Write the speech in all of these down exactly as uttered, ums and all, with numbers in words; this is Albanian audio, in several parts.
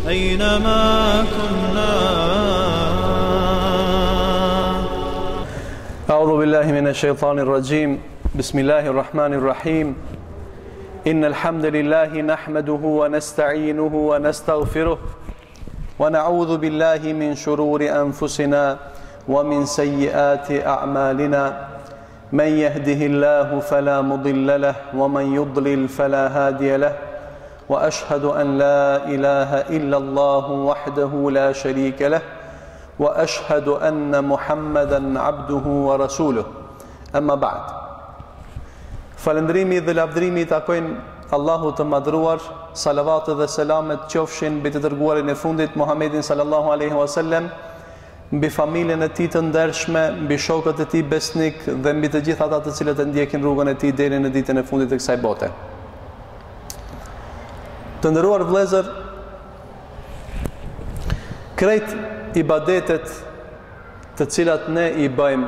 أينما كنا. أعوذ بالله من الشيطان الرجيم. بسم الله الرحمن الرحيم. إن الحمد لله نحمده ونستعينه ونستغفره ونعوذ بالله من شرور أنفسنا ومن سيئات أعمالنا. من يهده الله فلا مضل له ومن يضلل فلا هادي له وأشهد أن لا إله إلا الله وحده لا شريك له وأشهد أن محمدا عبده ورسوله. أما بعد. Falëndrimi dhe lavdrimi takojnë Allahu të madhruar, salavat dhe selamet qofshin mbi të dërguarin e fundit Muhammedin sallallahu alaihi wasallam, mbi familjen e tij të ndershme, mbi shokët e tij besnik dhe mbi të gjithë ata të cilët e ndjekin rrugën e tij deri në ditën e fundit të kësaj bote. Të nderuar vëllezër, krejt ibadetet të cilat ne i bëjmë,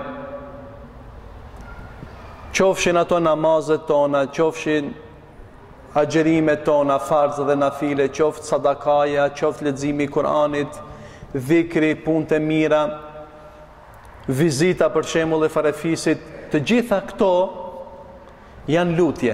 qofshin ato namazet tona, qofshin agjerimet tona, farzë dhe nafile, qoft sadakaja, qoft leximi i Kuranit, dhikri, punët e mira, vizita për shembull e farefisit, të gjitha këto janë lutje.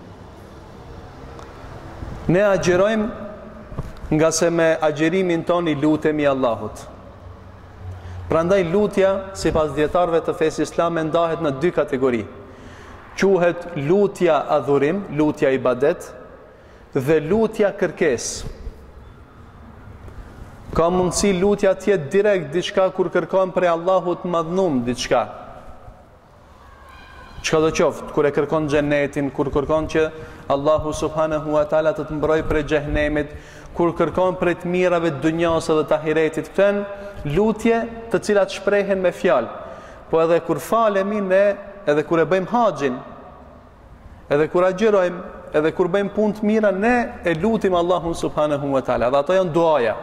Ne agjerojmë nga se me agjerimin ton i lutemi Allahut. Prandaj lutja, sipas dietarëve të fesë islame, ndahet në dy kategori. Quhet lutja adhurim, lutja ibadet, dhe lutja kërkesë. Ka mundësi lutja të jetë direkt diçka kur kërkojmë prej Allahut madhnum diçka. Çka do qoftë, kur e kërkon xhenetin, kur kërkon që Allahu subhanahu wa taala të të mbrojë prej xhehenemit, kur kërkon prej të mirave të dunjas dhe të ahiretit, këto janë lutje të cilat shprehen me fjalë. Po edhe kur falemi ne, edhe kur e bëjmë haxhin, edhe kur agjerojmë, edhe kur bëjmë punë të mira, ne e lutim Allahun subhanahu wa taala. Dhe ato janë duaja.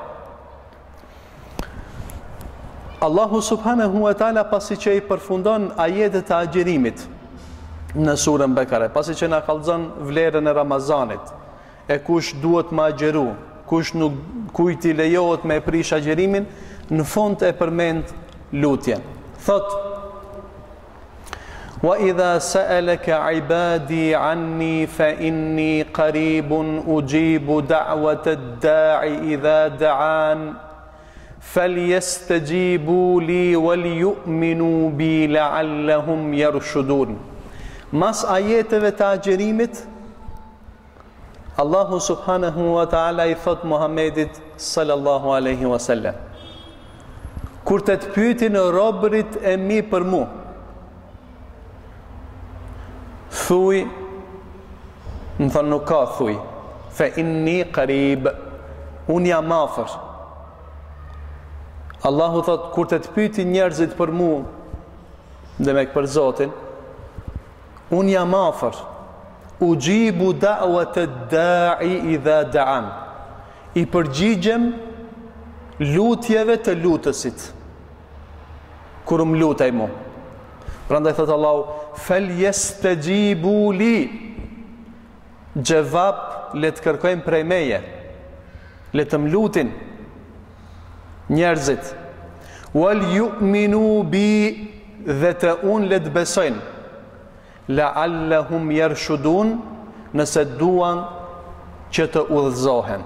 Allahu subhanahu wa taala pasi që i përfundon ajetet e agjerimit në surën Bekare, pasi që na kallëzon vlerën e Ramazanit, e kush duhet më agjeru, kush nuk kujt i lejohet me prish agjerimin, në fund e përmend lutjen. Thot: Wa idha sa'alaka 'ibadi 'anni fa inni qaribun ujibu da'wata ad-da'i idha da'an falyastajibu li wal yu'minu bi la'allahum yarshudun. Mas ajeteve të agjerimit, Allahu subhanahu wa ta'ala i thot Muhammedit sallallahu alaihi wasallam: kur të të pyetin robërit e mi për mu, thuj, më thonë nuk ka thuj, fe inni qarib, unë jam afër. Allahu thot, kur të të pyetin njerëzit për mu, dhe me për Zotin, unë jam afër. Ujibu da'wat ad-da'i idha da'an. I përgjigjem lutjeve të lutësit kur më lutaj mu. Prandaj thot Allahu: falyastajibu li. Gjevap le të kërkojmë prej meje, le të më lutin njerëzit. Wal yu'minu bi, dhe të unë le të besojnë. La'allahum yarshudun, nëse duan që të udhëzohen.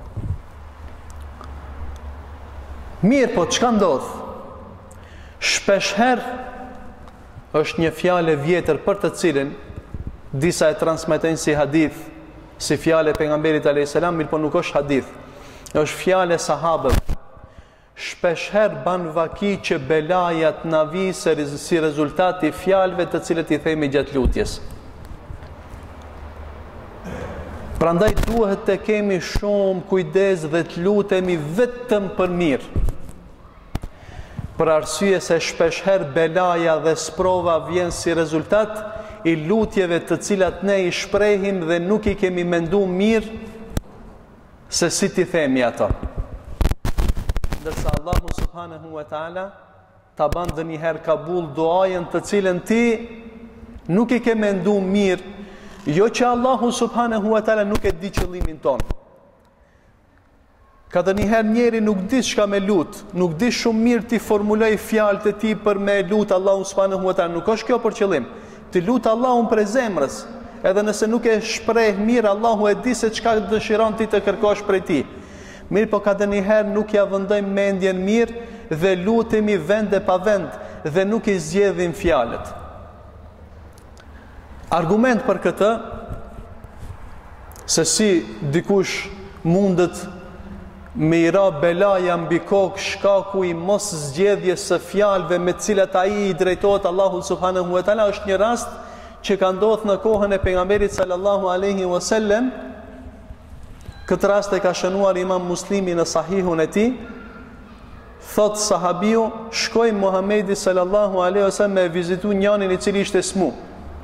Mirë, po çka ndodh? Shpeshherë është një fjalë vjetër për të cilën disa e transmetojnë si hadith, si fjalë e pejgamberit alayhis salam, mirë po nuk është hadith. Është fjalë e sahabëve. Shpeshherë ban vaki që belajat na vijë si rezultat i fjalëve të cilët i themi gjatë lutjes. Prandaj duhet të kemi shumë kujdes dhe të lutemi vetëm për mirë. Për arsye se shpeshherë belaja dhe sprova vjen si rezultat i lutjeve të cilat ne i shprehim dhe nuk i kemi menduar mirë se si t'i themi ato. Ndërsa Allahu subhanahu wa taala ta ban dhe njëherë kabul duajën të cilën ti nuk i ke mendu mirë, jo që Allahu subhanahu wa taala nuk e di qëllimin ton. Ka të njëherë njeri nuk di shka me lut, nuk di shumë mirë ti formuloj fjalët e ti për me lut Allahu subhanahu wa taala. Nuk është kjo për qëllim. Ti lut Allahun për zemrës. Edhe nëse nuk e shpreh mirë, Allahu e di se çka dëshiron ti të kërkosh prej tij. Mirë, po ka të njëherë nuk ja vëndojmë mendjen mirë dhe lutemi vend e pa vend dhe nuk i zgjedhim fjalët. Argument për këtë se si dikush mundet me i ra belaja mbi kokë shkaku i mos zgjedhjes së fjalëve me të cilat ai i drejtohet Allahu subhanahu wa taala është një rast që ka ndodhur në kohën e pejgamberit sallallahu alaihi wasallam. Këtë rast e ka shënuar Imam Muslimi në Sahihun e tij. Thot sahabiu, shkoi Muhamedi sallallahu alaihi wasallam me vizitu njërin i cili ishte smu.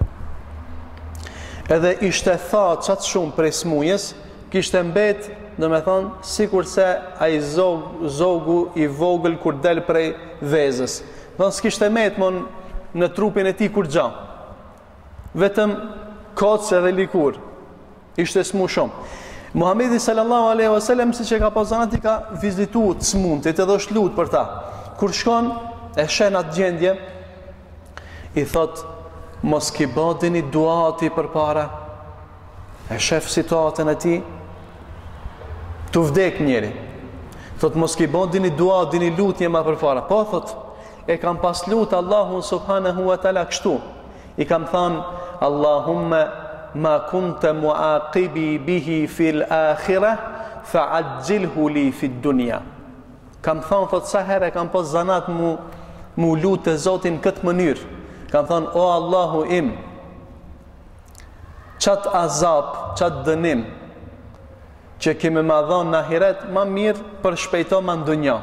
Edhe ishte tha qatë shumë prej smujës, kishte mbet, do me thonë, sikur se ai zog, zogu i vogël kur del prej vezës. Thonë, s'kishte met mon në trupin e tij kur gja. Vetëm kocë edhe likur. Ishte smu shumë. Muhamedi sallallahu alaihi wasallam, siç e ka pasur, ka vizituar të smuntit edhe është lut për ta. Kur shkon e shen atë gjendje, i thot, mos ki badini duati për para. E shef situatën e ti, të vdek njeri. Thot, mos ki badini duat, dini lutje ma për para. Po, thot, e kam pas lut Allahun subhanahu wa taala kështu. I kam than, Allahumma ma kunte muaqibi bihi fil akhirah, fa ajjilhu li fid dunya. Kam than, thot, sa herë kam pas zanat mu, mu lutë e Zotin këtë mënyrë. Kam thënë, o Allahu im, qatë azab, qatë dënim, që kime ma dhonë në ahiret, ma mirë për shpejto ma në dunja.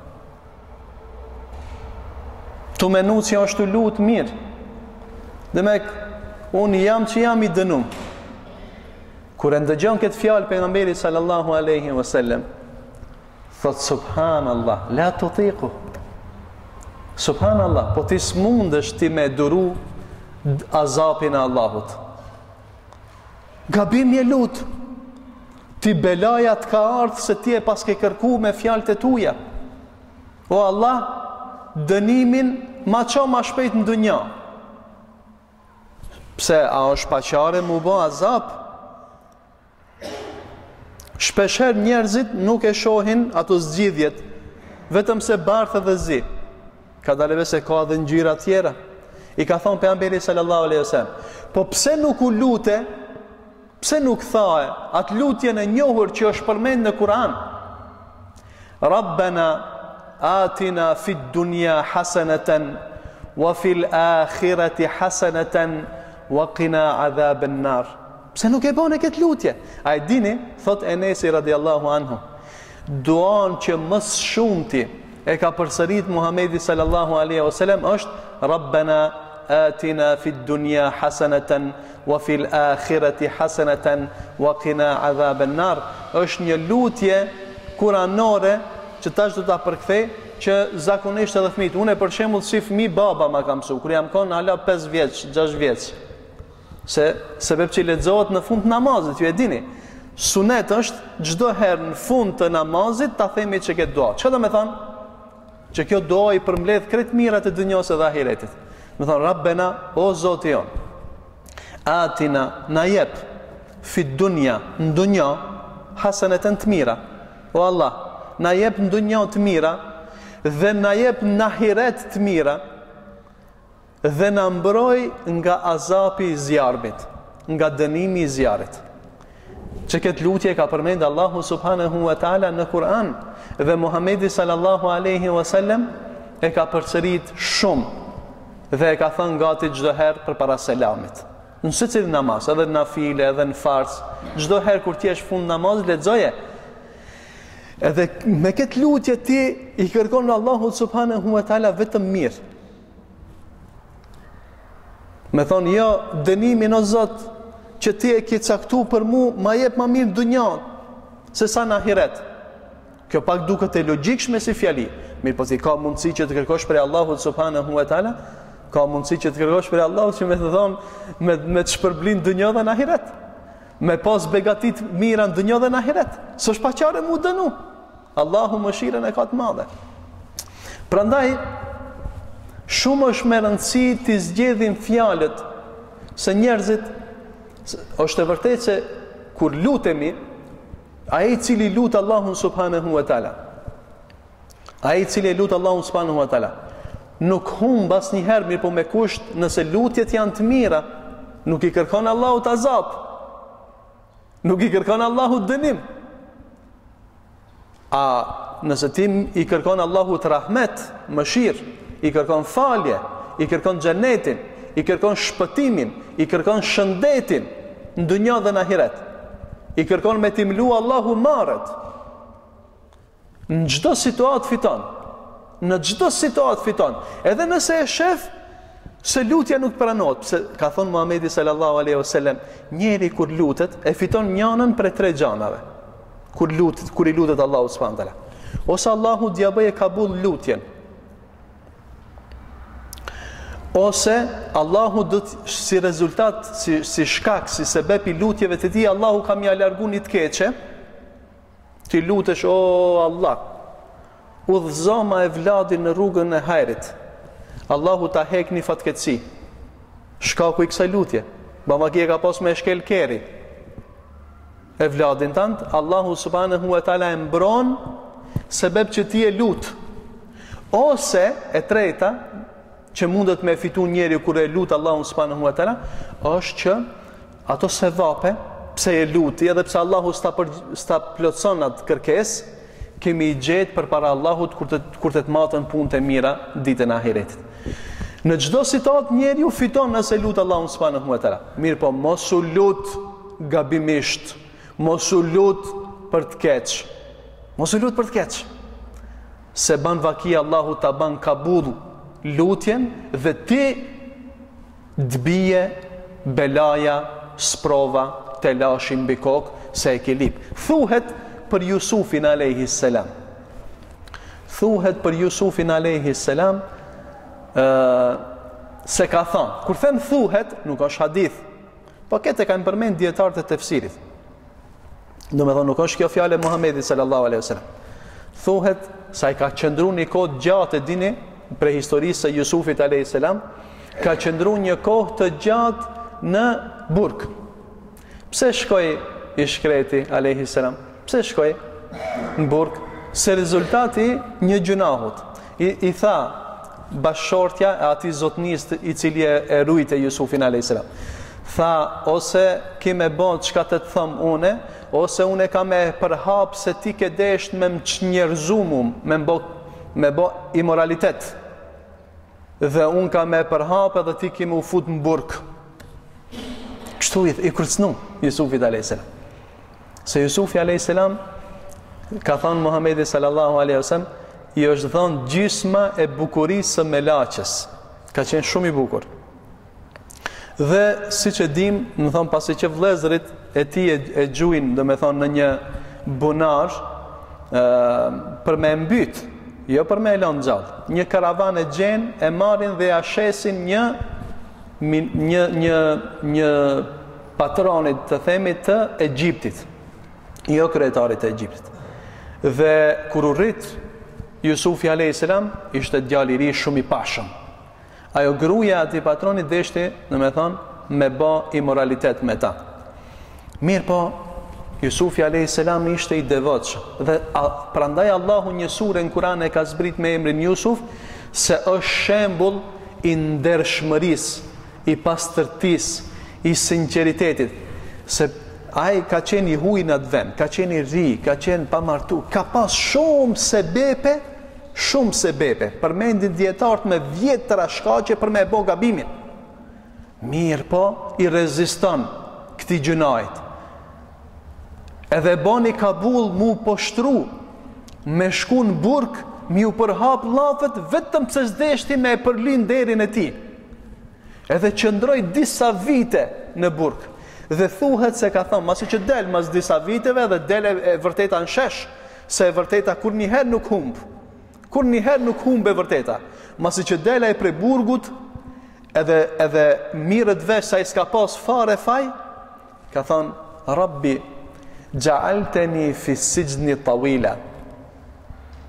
Tu menu që është të lutë mirë. Dhe me, unë jam që jam i dënum. Kur e ndëgjon këtë fjalë pejgamberi sallallahu aleyhi wasallam, thot, subhanallah, la të thiku. Subhanallah, po ti s'mundesh ti me duru azapin e Allahut. Gabim je lut. Ti belaja të ka ardhë se ti e pas ke kërku me fjalët e tuja. O Allah, dënimin ma qa ma shpejt në dunja. Pse, a është paqare mu bo azap? Shpesher njerëzit nuk e shohin ato zgjidhjet, vetëm se barthë dhe zi. Ka daleve se ka dhe ngjyra tjera. I ka thonë pejgamberi sallallahu alaihi wasallam, po pse nuk u lute, pse nuk thae atë lutjen e njohur që është përmend në Kur'an? Rabbana atina fid dunya hasanatan wa fil akhirati hasanatan wa qina adhaban nar. Pse nuk e bën këtë lutje? A e dini, thot Enesi radiallahu anhu, duan që më shumti e ka përsërit Muhamedi sallallahu alaihi wasallam është Rabbana atina fid dunya hasanatan wa fil akhirati hasanatan wa qina adhaban nar. Është një lutje kuranore që tash do ta përkthej, që zakonisht edhe fëmijët, unë për shembull si fëmijë baba ma ka mësuar kur jam kon hala pesë vjeç, gjashtë vjeç. Se sebeb që lexohet në fund të namazit, ju e dini. Sunet është çdo herë në fund të namazit ta themi që këtë dua. Çfarë do të thonë? Që kjo dua i përmbledh krejt mirat e dunjos edhe ahiretit. Me thonë, Rabbena, o Zoti jon, atina, na jep, fit dunja, në dunja, hasaneten të mira. O Allah, na jep në dunja të mira, dhe na jep në ahiret të mira, dhe na mbroj nga azapi i zjarmit, nga dënimi i zjarit. Që këtë lutje ka përmendë Allahu subhanahu wa ta'ala në Kur'an, dhe Muhamedi sallallahu aleyhi wasallam e ka përsërit shumë dhe e ka thënë gati çdo herë për para selamit. Në secili namaz, edhe në nafile, edhe në fars, çdo herë kur ti je fund namaz, lexoje. Edhe me këtë lutje ti i kërkon Allahu subhanahu wa ta'ala vetëm mirë. Me thonë, jo, dënimin o Zot, që ti e ke caktu për mu, ma jep ma mirë dunjan, se sa në ahiret. Kjo pak duket e logjikshme si fjali. Mirë, po ti ka mundësi që të kërkosh për Allahut subhanahu wa taala, ka mundësi që të kërkosh për Allahut që me të thonë me, me të shpërblin dunjë dhe në ahiret. Me pas begatit mira në dunjë dhe në ahiret. S'është paqare mu dënu. Allahu mëshirën e ka të madhe. Prandaj shumë është me rëndësi të zgjedhin fjalët, se njerëzit, është e vërtetë se kur lutemi, ai i cili lut Allahun subhanahu wa taala, ai i cili lut Allahun subhanahu wa taala, nuk humb asnjëherë, mirë po me kusht nëse lutjet janë të mira, nuk i kërkon Allahut azab, nuk i kërkon Allahut dënim. A nëse ti i kërkon Allahut rahmet, mëshirë, i kërkon falje, i kërkon xhenetin, i kërkon shpëtimin, i kërkon shëndetin në dunjë dhe në ahiret, i kërkon me t'imlu Allahu marët, në çdo situatë fiton, në çdo situatë fiton, edhe nëse e shef se lutja nuk pranohet, pse ka thënë Muhamedi sallallahu alaihi wasallam, njeri kur lutet e fiton njënën prej tre gjanave. Kur lutet, kur i lutet Allahu subhanahu wa taala, ose Allahu t'ia bëjë kabull lutjen, ose Allahu do të, si rezultat, si, si shkak, si sebeb i lutjeve të tij, Allahu ka mja largu një të keqe, ti lutesh, o Allah, udhëzo ma e vladin në rrugën e hajrit, Allahu ta hek një fatkeqësi, shkaku i kësaj lutje, babaki e ka pas me shkel keri, e vladin tant, Allahu subhanahu wa taala e mbron sebeb që ti e lut, ose e treta, që mundet me fitu njeri kur e lut Allahu subhanahu wa taala, është që ato sevape, pse e luti, edhe pse Allahu s'ta, për, s'ta plotson atë kërkesë, kemi i gjetë për para Allahut kur të, kur të të matën punët e mira ditën e ahiretit. Në çdo situatë njeri u fiton nëse lut Allahu subhanahu wa taala. Mirë po, mos u lut gabimisht, mos u lut për të keq, mos u lut për të keq, se ban vaki Allahu ta ban kabull lutjen dhe ti dbije belaja, sprova, te lashin mbi kokë se e ke lip. Thuhet për Jusufin alayhi salam. Thuhet për Jusufin alayhi salam uh, se ka thënë. Kur them thuhet, nuk është hadith, po këtë kanë përmend dietarët e tefsirit. Do me thonë, nuk është kjo fjale Muhamedi sallallahu alaihi wasallam. Thuhet sa i ka qëndru një kohë gjatë, e dini, prej historisë së Jusufit alayhis salam, ka qëndru një kohë të gjatë në burg. Pse shkoi i shkreti alayhis salam? Pse shkoi në burg? Se rezultati një gjunahut. I, i tha bashortja e atij zotnisë i cili e, e rujte Jusufin alayhis salam. Tha, ose ki me bën çka të të them une, ose une ka me përhap se ti ke desht me më çnjerëzumum, me më me bë imoralitet, dhe unë ka me përhap edhe ti ki me u fut në burg. Kështu i, i kërcnu Jusufit alayhis salam. Se Jusufi alayhis salam, ka thënë Muhamedi sallallahu alaihi wasallam, i është dhënë gjysma e bukurisë së melaçes. Ka qenë shumë i bukur. Dhe si që dim, më thonë, pasi që vlezërit e ti e, e gjuin, dhe me thonë, në një bunar, e, për me mbyt, jo për me elon gjallë, një karavan e gjen, e marin dhe ashesin një, një, një, një patronit të themit të Egjiptit, jo kretarit të Egjiptit. Dhe kur u rrit, Jusufi alayhis salam ishte djalë i ri shumë i pashëm. Ajo gruaja ati patronit deshti, në me thonë, me bë imoralitet me ta. Mirë po, Jusufi alayhis salam ishte i devotshëm. Dhe a, prandaj Allahu një sure në Kur'an e ka zbrit me emrin Jusuf, se është shembull i ndershmërisë, i pastërtisë, i sinqeritetit. Se ai ka qenë i huaj në atë vend, ka qenë i ri, ka qenë pa martu, ka pas shumë sebepe, shumë sebepe, përmendin dietarët me vjetra shkaqe për me bë gabimin. Mirë po, i reziston këtij gjunajt. Edhe bani kabull mu poshtru, me shku në burg, mi u përhap llafet, vetëm pse s'deshti me e përlin derin e tij. Edhe qëndroi disa vite në burg. Dhe thuhet se ka thënë, masi që del mas disa viteve, dhe del e, e vërteta në shesh, se e vërteta kur njëherë nuk humb. Kur njëherë nuk humb e vërteta. Masi që del e prej burgut, edhe, edhe mirët vesh sa i s'ka pas fare faj, ka thënë, Rabbi, gja'alteni fi sijni tawila.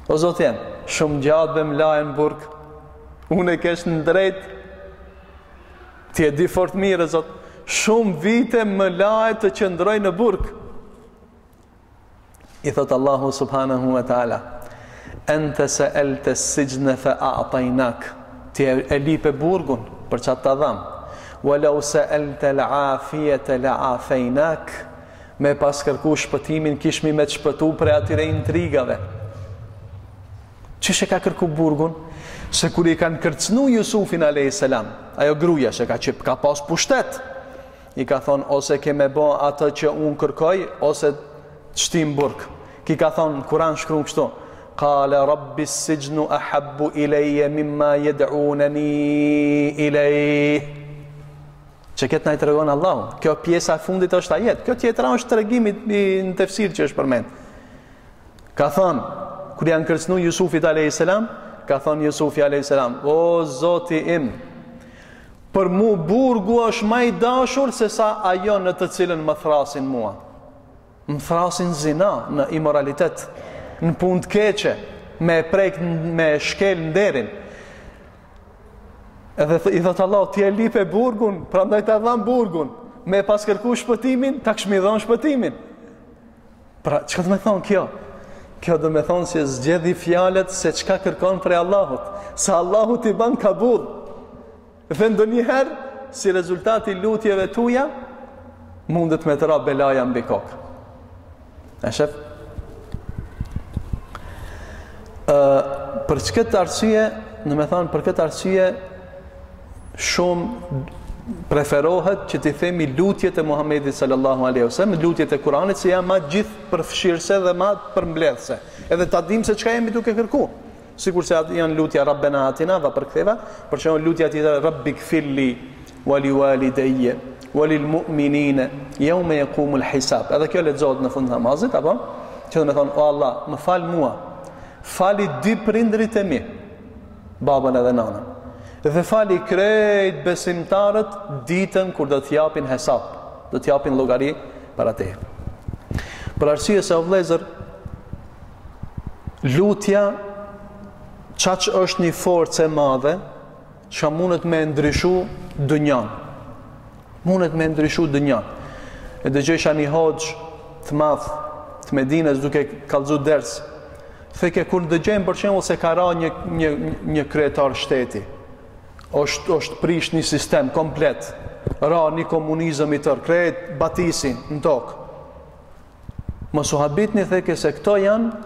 O Zotë jem, shumë gjatë dhe më lajnë burg, unë e kesh në drejt, ti e di fort mirë, Zotë, shumë vite më lajnë të qëndroj në burg. I thotë Allahu subhanahu wa ta'ala, ente se elte sijnë fe a'tajnak, ti e lipe burgun për qatë të dhamë, walau se elte l'afiyete l'afejnak, me pas kërku shpëtimin, kishmi me të shpëtu për atyre intrigave. Qështë e ka kërku burgun? Se kur i kanë kërcnu Jusufin alayhis salam, ajo gruja që ka, që ka pas pushtet, i ka thonë, ose ke me bo atë që unë kërkoj, ose të shtim burg. Ki ka thonë, Kur'an shkruan kështu, qala rabbi sijnu ahabbu ilayya mimma yad'unani ilayh. Që këtë na i tregon Allahu. Kjo pjesa e fundit është ajet. Kjo tjetra është tregimi në tefsir që është përmend. Ka thonë, kur janë kërcënu Jusufit alayhis salam, ka thonë Jusufi alayhis salam, o Zoti im, për mu burgu është më i dashur se sa ajo në të cilën më thrasin mua. Më thrasin zina, në imoralitet, në punë të keqe, me prek, me shkel në derin. Edhe th i thotë Allah, ti e lipe burgun, prandaj ta dham burgun, me pas kërku shpëtimin, ta këshmi dhon shpëtimin. Pra, çka do me thonë kjo? Kjo do me thonë se zgjedhi fjalët se çka kërkon prej Allahut, se Allahu t'i ban kabul. Dhe ndonjëherë, si rezultati lutjeve tuja, mundet me të ra belaja mbi kokë. E shef? Uh, për këtë arsye, në me thonë, për këtë arsye, shumë preferohet që t'i themi lutjet e Muhamedit sallallahu alaihi wasallam, lutjet e Kuranit, se janë ma gjithë përfshirëse dhe ma përmbledhse. Edhe ta dim se çka jemi duke kërku. Sikur se janë lutja Rabbena atina dhe përktheva, për shembull lutja tjetër Rabbik filli wali walidayya walil mu'minina yawma yaqumul hisab. Edhe kjo lexohet në fund të namazit, apo që do të thonë, o Allah, më fal mua, fali dy prindrit e mi, babën edhe nanën, dhe fali krejt besimtarët ditën kur do të japin hesab, do të japin llogari para te. Për arsye se o vëllezër, lutja çaq është një forcë e madhe që mundet me ndryshu dënjan. Mundet me ndryshu dënjan. E dëgjojsha një hoxh të madh të Medinës duke kallëzu ders. Theke kur dëgjojmë për shembull se ka ra një një një kryetar shteti, është është prish një sistem komplet, ra një komunizëm i tërë, krejt batisin në tokë. Mos u habitni, theke se këto janë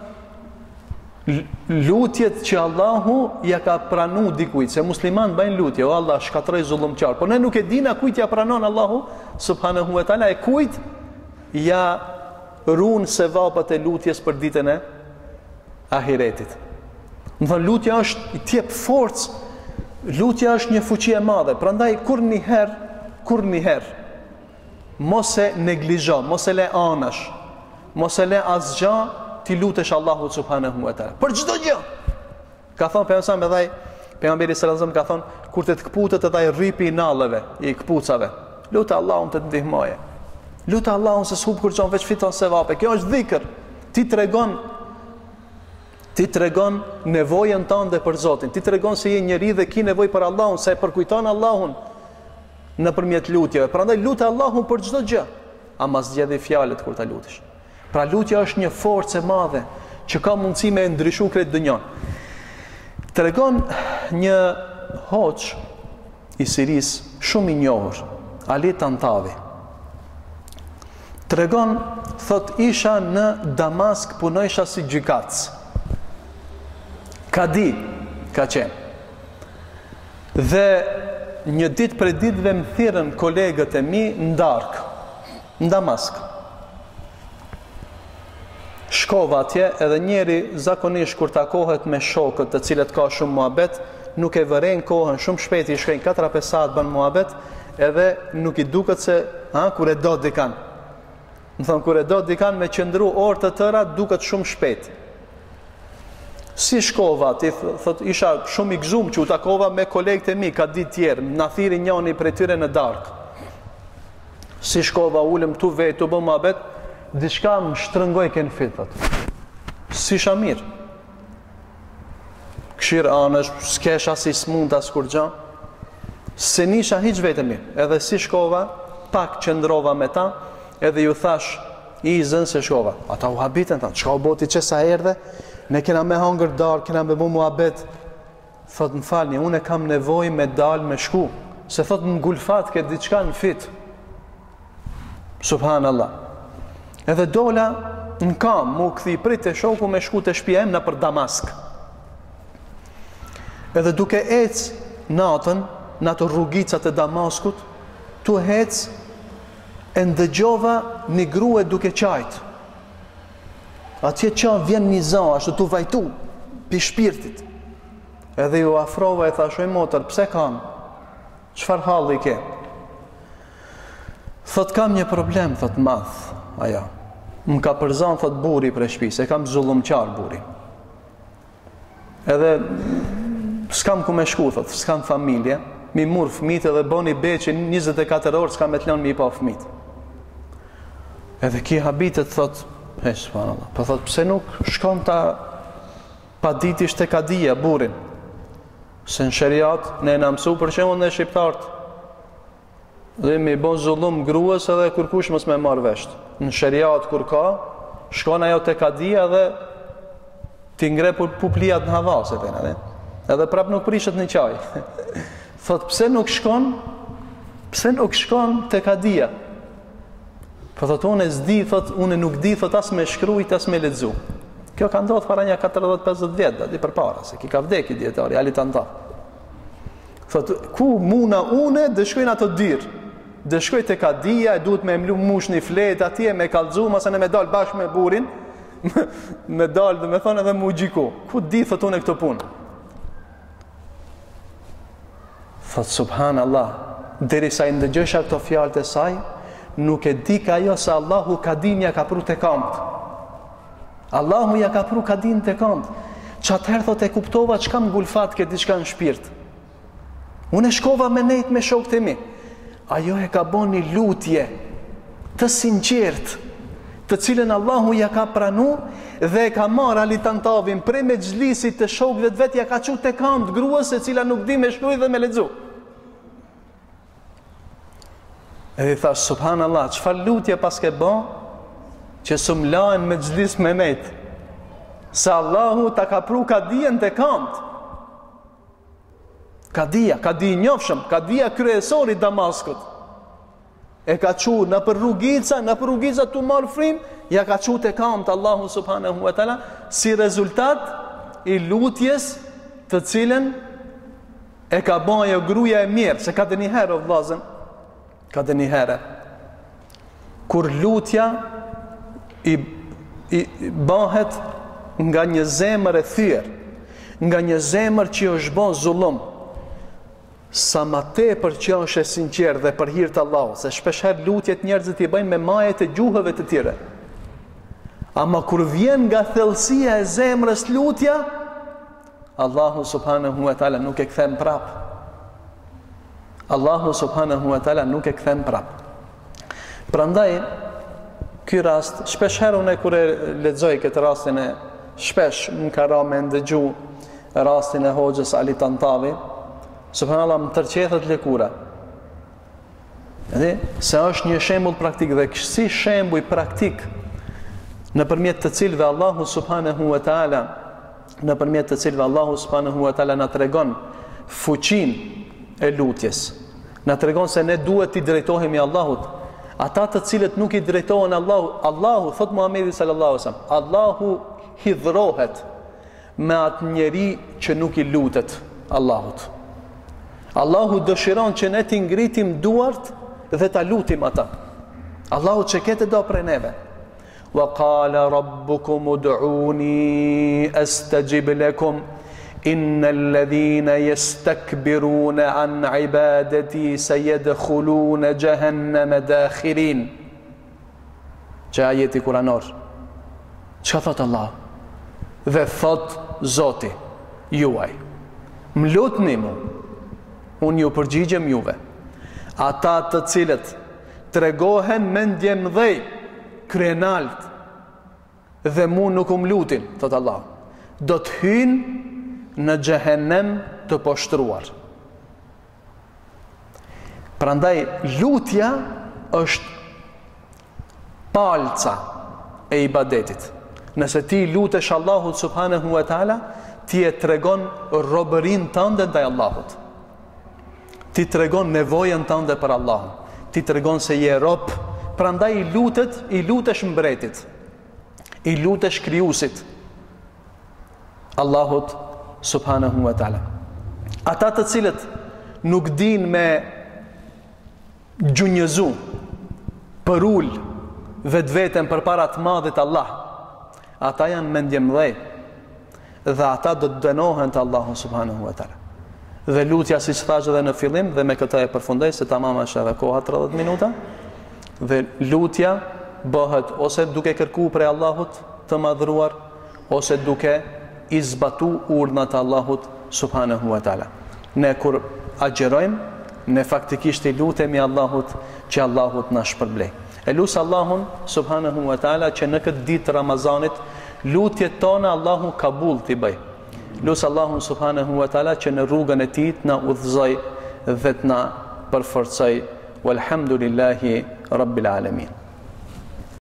lutjet që Allahu ja ka pranu dikujt, se musliman bëjnë lutje, o Allah shkatroj zullumqtar, por ne nuk e dina kujt ja pranon Allahu subhanahu wa taala, e kujt ja ruan sevapat e lutjes për ditën e ahiretit. Më thonë, lutja është i tjep forcë, lutja është një fuqi e madhe, prandaj kur një herë, kur një herë, mos e neglizho, mos e le anash, mos e le asgja, ti lutesh Allahu subhanahu wa taala për çdo gjë. Ka thonë pejgamberi me dhaj, pejgamberi sallallahu alajhi wasallam ka thonë, kur të të kputet edhe ai rripi i nallëve, i kpucave, lutë Allahun të të ndihmoje. Lutë Allahun se s'hub kurçon veç fiton sevape. Kjo është dhikr. Ti tregon ti tregon nevojën tënde për Zotin. Ti tregon se je njeri dhe ki nevojë për Allahun, se e përkujton Allahun nëpërmjet lutjeve. Prandaj lutë Allahun për çdo gjë, ama zgjedhi fjalët kur ta lutesh. Pra lutja është një forcë e madhe që ka mundësi me ndryshu krejt dënjan. Tregon një hoxh i Siris shumë i njohur, Ali Tantavi. Tregon, thot, isha në Damask, punojsha si gjykatës. Kadi ka qenë. Dhe një ditë për ditëve më thirrën kolegët e mi në darkë, në Damask. Shkova atje, edhe njeri zakonisht kur takohet me shokët të cilët ka shumë muhabet, nuk e vëren kohën, shumë shpejt i shkojnë katër pesë saat bën muhabet, edhe nuk i duket se ha kur e do dikan. Më thon kur e do dikan me qëndru orë të tëra duket shumë shpejt. Si shkova, ti thot isha shumë i gëzuar që u takova me kolegët e mi, ka ditë tjerë, na thirrën njëri prej tyre në darkë. Si shkova, ulëm tu vetë, tu bë muhabet, diçka më shtrëngoj kënë fitët. Si isha mirë. këshirë anësh, s'kesh as i smund as kur gja, se nisha hiq vetëm mirë, edhe si shkova, pak qëndrova me ta, edhe ju thash, i zënë se shkova. Ata u habitën, tha, qka u boti që sa erdhe, ne kena me hangër darë, kena me bu mu abet, thot më falni, unë e kam nevoj me dalë me shku, se thot më gulfat ke diçka në fit. Subhanallah. Edhe dola në kam, mu këthi prit të shoku me shku të shpia em në për Damask. Edhe duke ecë natën, në ato rrugicat e Damaskut, tu ecë, e ndëgjova një grue duke qajtë. Atje qa vjen një za, ashtu tu vajtu, pi shpirtit. Edhe ju afrova e thashoj motër, pse kam? Qfar halli ke? Thot kam një problem, thot madh, aja. Më ka përzan, thot buri për shpi, se kam zullumqar buri. Edhe s'kam ku me shku, thot, s'kam familje, mi mur fëmit edhe boni beqe njëzet e katër orë, s'kam e të lënë mi pa fëmit. Edhe ki habitet, thot, he, subhanallah, po thot, pse nuk shkon ta pa ditish të kadia, burin. Se në shëriat, ne në mësu për shembull në shqiptartë, dhe mi bon zullum gruës edhe kërkush mës me marrë vesht. Në shëriat kur ka, shkon ajo të kadia dhe ti ngre puplijat në havaset e në, edhe prap nuk prishet në qaj. Thot, pse nuk shkon, pse nuk shkon të kadia? Po thot, unë e zdi, thot, unë nuk di, thot, as me shkrujt, as me ledzu. Kjo ka ndodhë para një katërdhjetë pesëdhjetë vjetë, di për para, se ki ka vdek i djetari, ali të nda. Thot, ku muna une, dëshkojnë ato dirë. Dëshkoj të kadia, e duhet me mlu mush një fletë atje, me kalzu, masa ne me dalë bashkë me burin, me dalë dhe me thonë edhe mu gjiku. Ku di, thot, une këto punë? Thot, subhanallah, deri sa i ndëgjësha këto fjalët e saj, nuk e di ka jo se Allahu ka dinja ka pru të kamët. Allahu ja ka pru ka din të kamët. Që atëherë thot e kuptova që kam gulfat ke diçka në shpirt. Unë e shkova me nejt me shokët e mi. Ajo e ka bon një lutje të sinqert, të cilën Allahu ja ka pranu dhe e ka marrë alitantavin prej me gjlisit të shokëve të vetë, ja ka qut të kamët gruës e cila nuk di me shkruj dhe me ledzu. Edhe i thash, subhanallah, çfarë lutje pas ke bën që së mlajen me gjlis me nejt? Se Allahu ta ka pru kadien të kamët. Kadia, kadi njofshëm, kadia kryesori Damaskut. E ka qu në për rrugica, në për rrugica të marë frim, ja ka qu të kamët Allahu subhanahu wa ta'ala, si rezultat i lutjes të cilën e ka bajo gruja e mirë, se ka dhe një herë o vlazën, ka dhe një herë, kur lutja i, i, i bahet nga një zemër e thyrë, nga një zemër që është bon zullum, sa ma te për që është e sinqerë dhe për hirtë Allah, se shpesher lutjet njerëzit i bëjnë me majet e gjuhëve të tjere. Ama kur vjen nga thellësia e zemrës lutja, Allahu subhanahu wa ta'ala nuk e kthem prap. Allahu subhanahu wa ta'ala nuk e kthem prap. Prandaj, ky rast, shpesher unë e kur e lexoj këtë rastin e shpesh më ka ra me ndëgju rastin e hoxhës Ali Tantavi, subhanallah më tërqethet lëkura. Edhe se është një shembull praktik dhe si shembull praktik në përmjet të cilve Allahu subhanahu wa ta'ala në përmjet të cilve Allahu subhanahu wa ta'ala na tregon fuqin e lutjes, na tregon se ne duhet i drejtohemi Allahut. Ata të cilët nuk i drejtohen Allahu, Allahu, thot Muhamedi sallallahu alaihi wasallam, Allahu hidhrohet me atë njeri që nuk i lutet Allahut. Allahu dëshiron që ne t'i ngritim duart dhe ta lutim ata. Allahu që kete do prej neve. Wa qala rabbukum ud'uni astajib lakum innal ladhina yastakbiruna an ibadati sayadkhuluna jahannama dakhirin. Që ajeti kuranor. Çka thot Allah? Dhe thot Zoti juaj, më lutni mu, unë ju përgjigjem juve. Ata të cilët tregohen mendje mdhej, krenalt, dhe mu nuk um lutin, thot Allah, do të hynë në xhehenem të poshtruar. Prandaj lutja është palca e ibadetit. Nëse ti lutesh Allahut subhanahu wa taala, ti e tregon robërinë tënde ndaj Allahut. Ti tregon nevojën tënde për Allahun. Ti tregon se je rob, prandaj i lutet, i lutesh mbretit. I lutesh krijuesit, Allahut subhanahu wa taala. Ata të cilët nuk din me gjunjëzu, për ul vetë vetën për para të madhit Allah, ata janë mendje mëdhej dhe ata do të dënohen të Allahu subhanahu wa taala. Dhe lutja, siç thash edhe në fillim, dhe me këtë e përfundoj se tamam është edhe koha tridhjetë minuta, dhe lutja bëhet ose duke kërkuar prej Allahut të madhruar, ose duke i zbatu urdhnat e Allahut subhanahu wa taala. Ne kur agjerojmë, ne faktikisht i lutemi Allahut që Allahut na shpërblej. E lusë Allahun subhanahu wa taala që në këtë ditë të Ramazanit lutjet tona Allahu kabul t'i bëj. Lusë Allahun subhanahu wa taala që në rrugën e tij na udhëzoj dhe t'na përforcoj. Walhamdulillahi rabbil alamin.